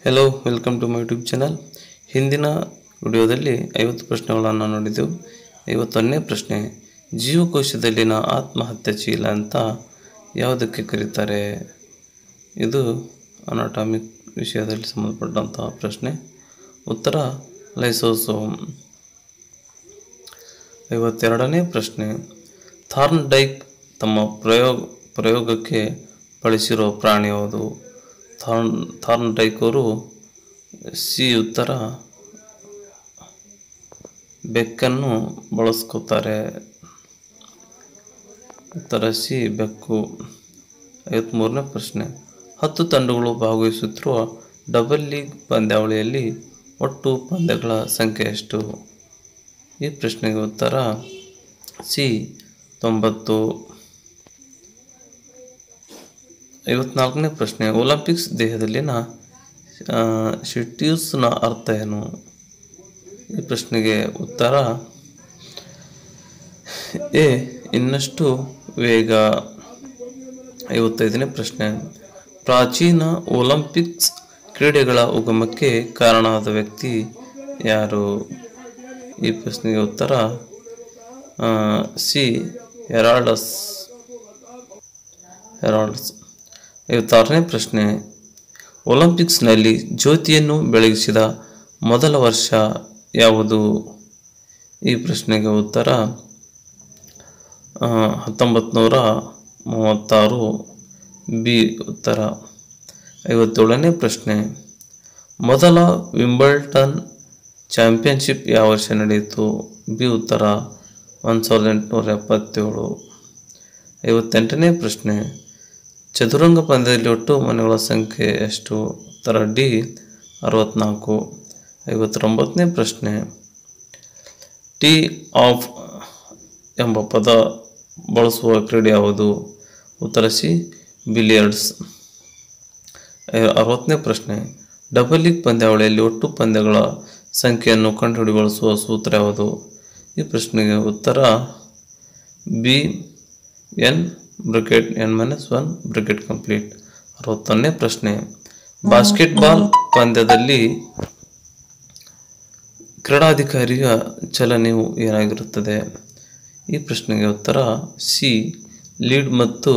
Hello welcome to my YouTube channel. ಹಿಂದಿನ ವಿಡಿಯೋದಲ್ಲಿ 50 ಪ್ರಶ್ನೆಗಳನ್ನು ನೋಡಿದೆವು. 51ನೇ ಪ್ರಶ್ನೆ, ಜೀವಕೋಶದಲ್ಲಿನ ಆತ್ಮಹತ್ಯೆ ಚೀಲ ಅಂತ ಯಾವುದಕ್ಕೆ ಕರೀತಾರೆ? ಇದು ಅನಾಟಮಿಕ್ ವಿಷಯದಲ್ಲಿ ಸಂಬಂಧಪಟ್ಟಂತಹ ಪ್ರಶ್ನೆ. ಉತ್ತರ ಲೈಸೋಸೋಮ್. 52ನೇ ಪ್ರಶ್ನೆ, ಥಾರ್ನ್ಡೈಕ್ ತಮ್ಮ ಪ್ರಯೋಗಕ್ಕೆ ಬಳಸಿರೋ ಪ್ರಾಣಿ ಯಾವುದು? ಥಾರ್ನ್ಡೈಕ್ ಅವರು ಸಿ ಉತ್ತರ ಬೆಕ್ಕನ್ನು ಬಳಸ್ಕೋತಾರೆ. ಉತ್ತರ ಸಿ ಬೆಕ್ಕು. 53ನೇ ಪ್ರಶ್ನೆ, 10 ತಂಡಗಳು ಭಾಗವಹಿಸುತ್ತಿರುವ ಡಬಲ್ ಲೀಗ್ ಪಂದ್ಯಾವಳಿಯಲ್ಲಿ ಒಟ್ಟು ಪಂದ್ಯಗಳ ಸಂಖ್ಯೆ ಎಷ್ಟು? ಈ ಪ್ರಶ್ನೆಗೆ ಉತ್ತರ ಸಿ 90. 54ನೇ ಪ್ರಶ್ನೆ, ಒಲಿಂಪಿಕ್ಸ್ ದೇಹದಲ್ಲಿನ ಸಿಟ್ಯೂಸ್ನ ಅರ್ಥ ಏನು? ಈ ಪ್ರಶ್ನೆಗೆ ಉತ್ತರ ಎ ಇನ್ನಷ್ಟು ವೇಗ. 55ನೇ ಪ್ರಶ್ನೆ, ಪ್ರಾಚೀನ ಒಲಿಂಪಿಕ್ಸ್ ಕ್ರೀಡೆಗಳ ಉಗಮಕ್ಕೆ ಕಾರಣವಾದ ವ್ಯಕ್ತಿ ಯಾರು? ಈ ಪ್ರಶ್ನೆಗೆ ಉತ್ತರ ಸಿ ಹೆರಾಲ್ಡಸ್. 56ನೇ ಪ್ರಶ್ನೆ, ಒಲಿಂಪಿಕ್ಸ್ನಲ್ಲಿ ಜ್ಯೋತಿಯನ್ನು ಬೆಳಗಿಸಿದ ಮೊದಲ ವರ್ಷ ಯಾವುದು? ಈ ಪ್ರಶ್ನೆಗೆ ಉತ್ತರ 1936 ಬಿ ಉತ್ತರ. 57ನೇ ಪ್ರಶ್ನೆ, ಮೊದಲ ವಿಂಬಲ್ಡನ್ ಚಾಂಪಿಯನ್ಶಿಪ್ ಯಾವ ವರ್ಷ ನಡೆಯಿತು? ಬಿ ಉತ್ತರ 1877. 58ನೇ ಪ್ರಶ್ನೆ, ಚದುರಂಗ ಪಂದ್ಯದಲ್ಲಿ ಒಟ್ಟು ಮನೆಗಳ ಸಂಖ್ಯೆ ಎಷ್ಟು? ಉತ್ತರ ಡಿ 64. 59ನೇ ಪ್ರಶ್ನೆ, ಟೀ ಆಫ್ ಎಂಬ ಪದ ಬಳಸುವ ಕ್ರೀಡೆ ಯಾವುದು? ಉತ್ತರ ಸಿ ಬಿಲಿಯರ್ಡ್ಸ್. 60ನೇ ಪ್ರಶ್ನೆ, ಡಬಲ್ ಲೀಗ್ ಪಂದ್ಯಾವಳಿಯಲ್ಲಿ ಒಟ್ಟು ಪಂದ್ಯಗಳ ಸಂಖ್ಯೆಯನ್ನು ಕಂಡುಹಿಡಿದು ಬಳಸುವ ಸೂತ್ರ ಯಾವುದು? ಈ ಪ್ರಶ್ನೆಗೆ ಉತ್ತರ ಬಿ n (n-1) = 61ನೇ ಪ್ರಶ್ನೆ, ಬಾಸ್ಕೆಟ್ಬಾಲ್ ಪಂದ್ಯದಲ್ಲಿ ಕ್ರೀಡಾಧಿಕಾರಿಯ ಚಲನೆಯು ಏನಾಗಿರುತ್ತದೆ? ಈ ಪ್ರಶ್ನೆಗೆ ಉತ್ತರ ಸಿ ಲೀಡ್ ಮತ್ತು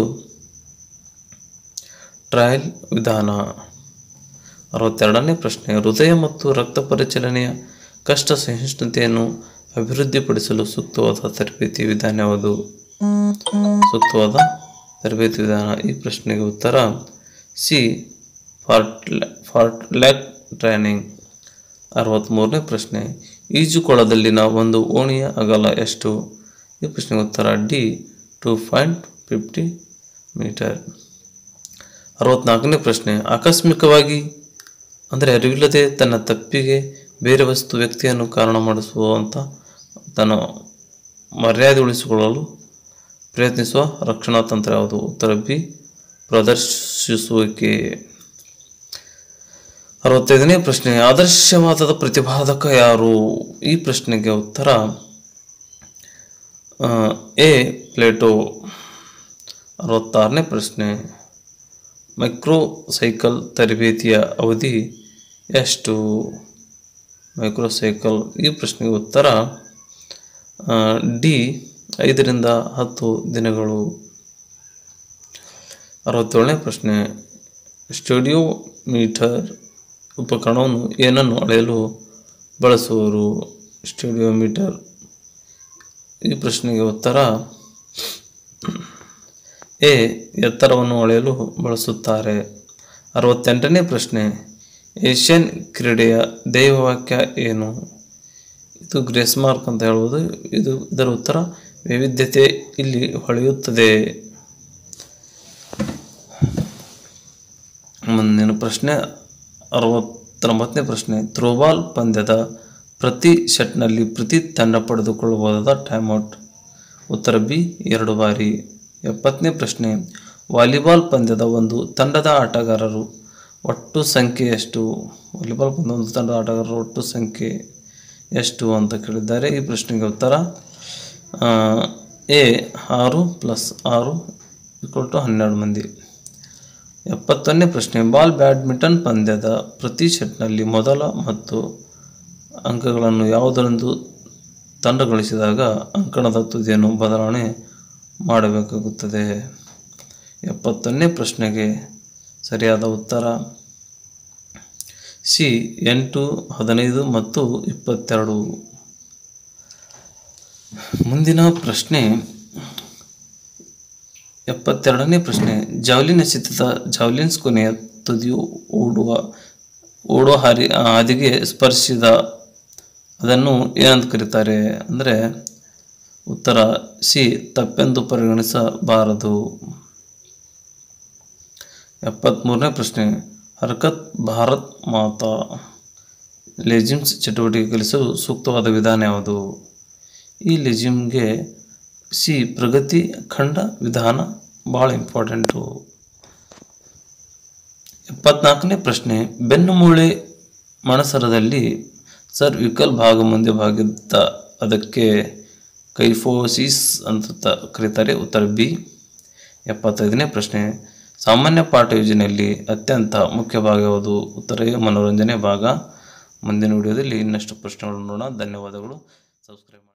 ಟ್ರಯಲ್ ವಿಧಾನ. 62ನೇ ಪ್ರಶ್ನೆ, ಹೃದಯ ಮತ್ತು ರಕ್ತ ಪರಿಚಲನೆಯ ಕಷ್ಟ ಸಹಿಷ್ಣುತೆಯನ್ನು ಅಭಿವೃದ್ಧಿಪಡಿಸಲು ಸೂಕ್ತವಾದ ತರಬೇತಿ ವಿಧಾನ ಯಾವುದು? ಸೂಕ್ತವಾದ ತರಬೇತಿ ವಿಧಾನ. ಈ ಪ್ರಶ್ನೆಗೆ ಉತ್ತರ ಸಿ ಫಾರ್ಟ್ಲೆಗ್ ಟ್ರೈನಿಂಗ್. 63ನೇ ಪ್ರಶ್ನೆ, ಈಜುಕೊಳದಲ್ಲಿನ ಒಂದು ಓಣಿಯ ಅಗಲ ಎಷ್ಟು? ಈ ಪ್ರಶ್ನೆಗೆ ಉತ್ತರ ಡಿ 2.50 ಮೀಟರ್. 64ನೇ ಪ್ರಶ್ನೆ, ಆಕಸ್ಮಿಕವಾಗಿ ಅಂದರೆ ಅರಿವಿಲ್ಲದೆ ತನ್ನ ತಪ್ಪಿಗೆ ಬೇರೆ ವಸ್ತು ವ್ಯಕ್ತಿಯನ್ನು ಕಾರಣ ಮಾಡಿಸುವಂತ ತನ್ನ ಮರ್ಯಾದೆ ಉಳಿಸಿಕೊಳ್ಳಲು ಪ್ರಯತ್ನಿಸುವ ರಕ್ಷಣಾ ತಂತ್ರ ಯಾವುದು? ಉತ್ತರ ಬಿ ಪ್ರದರ್ಶಿಸುವಿಕೆ. 65ನೇ ಪ್ರಶ್ನೆ, ಆದರ್ಶವಾದದ ಪ್ರತಿಪಾದಕ ಯಾರು? ಈ ಪ್ರಶ್ನೆಗೆ ಉತ್ತರ ಎ ಪ್ಲೇಟೋ. 66ನೇ ಪ್ರಶ್ನೆ, ಮೈಕ್ರೋಸೈಕಲ್ ತರಬೇತಿಯ ಅವಧಿ ಎಷ್ಟು? ಮೈಕ್ರೋಸೈಕಲ್. ಈ ಪ್ರಶ್ನೆಗೆ ಉತ್ತರ ಡಿ 5 ರಿಂದ 10 ದಿನಗಳು. 67ನೇ ಪ್ರಶ್ನೆ, ಸ್ಟೇಡಿಯೋಮೀಟರ್ ಉಪಕರಣವನ್ನು ಏನನ್ನು ಅಳೆಯಲು ಬಳಸುವರು? ಸ್ಟೇಡಿಯೋಮೀಟರ್. ಈ ಪ್ರಶ್ನೆಗೆ ಉತ್ತರ ಎ ಎತ್ತರವನ್ನು ಅಳೆಯಲು ಬಳಸುತ್ತಾರೆ. 68ನೇ ಪ್ರಶ್ನೆ, ಏಷ್ಯನ್ ಕ್ರೀಡೆಯ ಧ್ಯೇಯವಾಕ್ಯ ಏನು? ಇದು ಗ್ರೇಸ್ ಮಾರ್ಕ್ ಅಂತ ಹೇಳ್ಬೋದು. ಇದರ ಉತ್ತರ ವೈವಿಧ್ಯತೆ ಇಲ್ಲಿ ಹೊಳೆಯುತ್ತದೆ. ಮುಂದಿನ ಪ್ರಶ್ನೆ 69ನೇ ಪ್ರಶ್ನೆ, ಥ್ರೋಬಾಲ್ ಪಂದ್ಯದ ಪ್ರತಿ ಸೆಟ್ನಲ್ಲಿ ಪ್ರತಿ ತಂಡ ಪಡೆದುಕೊಳ್ಳಬಹುದಾದ ಟೈಮ್ಔಟ್? ಉತ್ತರ ಬಿ 2 ಬಾರಿ. 70ನೇ ಪ್ರಶ್ನೆ, ವಾಲಿಬಾಲ್ ಪಂದ್ಯದ ಒಂದು ತಂಡದ ಆಟಗಾರರು ಒಟ್ಟು ಸಂಖ್ಯೆ ಎಷ್ಟು? ವಾಲಿಬಾಲ್ ಪಂದ್ಯದ ಒಂದು ತಂಡದ ಆಟಗಾರರು ಒಟ್ಟು ಸಂಖ್ಯೆ ಎಷ್ಟು ಅಂತ ಕೇಳಿದ್ದಾರೆ. ಈ ಪ್ರಶ್ನೆಗೆ ಉತ್ತರ ಎ 6 + 6 = 12 ಮಂದಿ. 71ನೇ ಪ್ರಶ್ನೆ, ಬಾಲ್ ಬ್ಯಾಡ್ಮಿಂಟನ್ ಪಂದ್ಯದ ಪ್ರತಿ ಸೆಟ್ನಲ್ಲಿ ಮೊದಲ ಮತ್ತು ಅಂಕಗಳನ್ನು ಯಾವುದರಿಂದ ತಂಡಗೊಳಿಸಿದಾಗ ಅಂಕಣದ ತುದಿಯನ್ನು ಬದಲಾವಣೆ ಮಾಡಬೇಕಾಗುತ್ತದೆ. 71ನೇ ಪ್ರಶ್ನೆಗೆ ಸರಿಯಾದ ಉತ್ತರ ಸಿ 8, 15 ಮತ್ತು 22. ಮುಂದಿನ ಪ್ರಶ್ನೆ 72ನೇ ಪ್ರಶ್ನೆ, ಜಾವ್ಲಿನ್ ಎಸೆತದ ಜಾವ್ಲಿನ್ಸ್ ಕೊನೆಯ ತುದಿಯು ಓಡುವ ಹಾದಿಗೆ ಸ್ಪರ್ಶಿಸಿದ ಅದನ್ನು ಏನಂತ ಕರೀತಾರೆ ಅಂದರೆ ಉತ್ತರ ಸಿ ತಪ್ಪೆಂದು ಪರಿಗಣಿಸಬಾರದು. 73ನೇ ಪ್ರಶ್ನೆ, ಹರ್ಕತ್ ಭಾರತ್ ಮಾತಾ ಲೆಜಿಮ್ಸ್ ಚಟುವಟಿಕೆ ಕಲಿಸಲು ಸೂಕ್ತವಾದ ವಿಧಾನ ಯಾವುದು? ಈ ಲೆಜಿಮ್ಗೆ ಸಿ ಪ್ರಗತಿ ಖಂಡ ವಿಧಾನ ಭಾಳ ಇಂಪಾರ್ಟೆಂಟು. 74ನೇ ಪ್ರಶ್ನೆ, ಬೆನ್ನುಮೂಳೆ ಮಣಸರದಲ್ಲಿ ಸರ್ವಿಕಲ್ ಭಾಗ ಮುಂದೆ ಭಾಗಿದ್ದ ಅದಕ್ಕೆ ಕೈಫೋಸಿಸ್ ಅಂತ ಕರೀತಾರೆ. ಉತ್ತರ ಬಿ. 75ನೇ ಪ್ರಶ್ನೆ, ಸಾಮಾನ್ಯ ಪಾಠ ಯೋಜನೆಯಲ್ಲಿ ಅತ್ಯಂತ ಮುಖ್ಯ ಭಾಗ ಯಾವುದು? ಉತ್ತರ ಎ ಮನೋರಂಜನೆ ಭಾಗ. ಮುಂದಿನ ವಿಡಿಯೋದಲ್ಲಿ ಇನ್ನಷ್ಟು ಪ್ರಶ್ನೆಗಳನ್ನು ನೋಡೋಣ. ಧನ್ಯವಾದಗಳು. ಸಬ್ಸ್ಕ್ರೈಬ್ ಮಾಡಿ.